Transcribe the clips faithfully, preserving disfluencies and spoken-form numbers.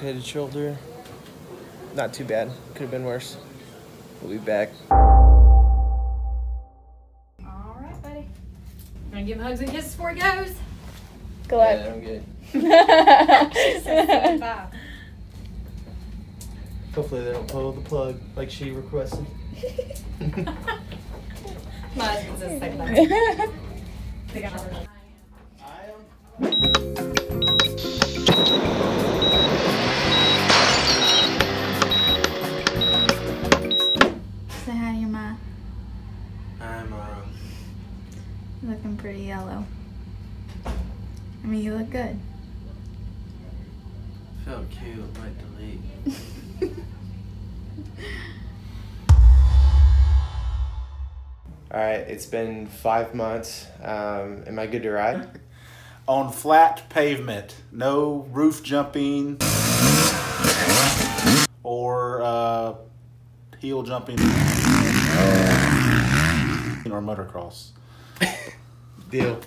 Dislocated shoulder. Not too bad. Could have been worse. We'll be back. All right, buddy. Gonna give him hugs and kisses before he goes. Go ahead. Yeah, I'm good. She said seventy-five. Hopefully they don't pull the plug like she requested. My husband says the same thing. Think I heard it. Say hi to your ma. I'm um You're looking pretty yellow. I mean, you look good. felt cute, might delete. All right, it's been five months. Um, am I good to ride? On flat pavement, no roof jumping or uh, heel jumping or motocross. Deal.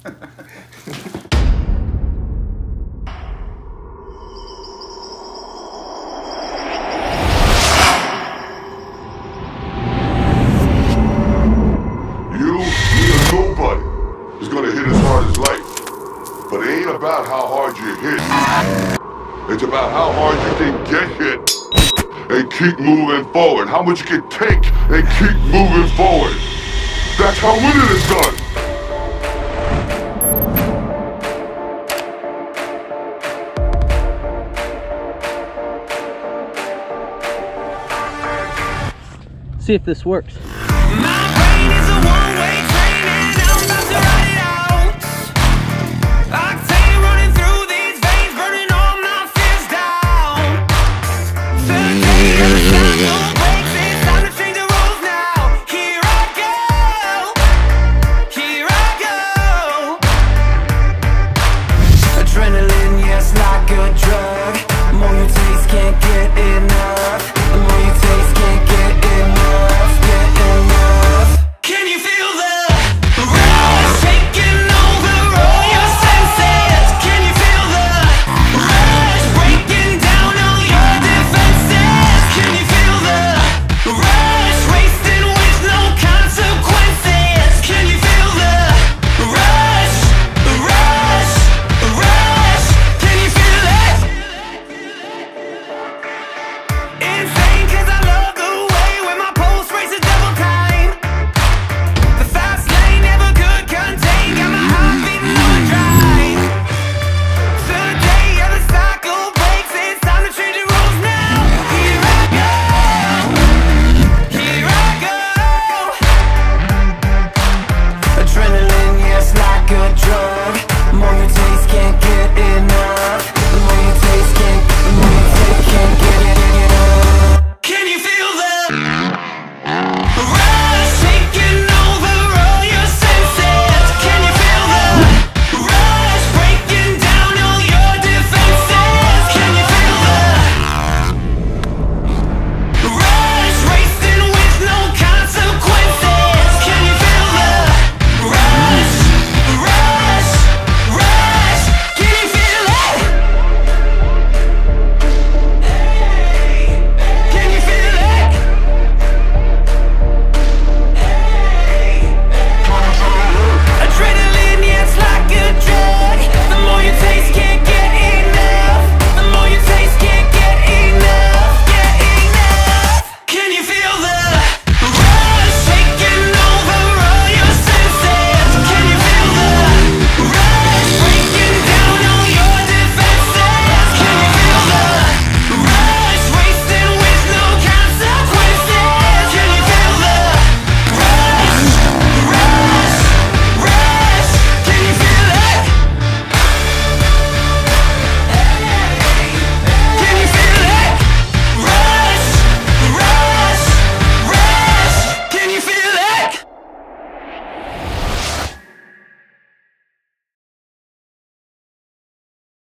Is gonna hit as hard as life. But it ain't about how hard you hit. It's about how hard you can get hit and keep moving forward. How much you can take and keep moving forward. That's how winning is done. See if this works.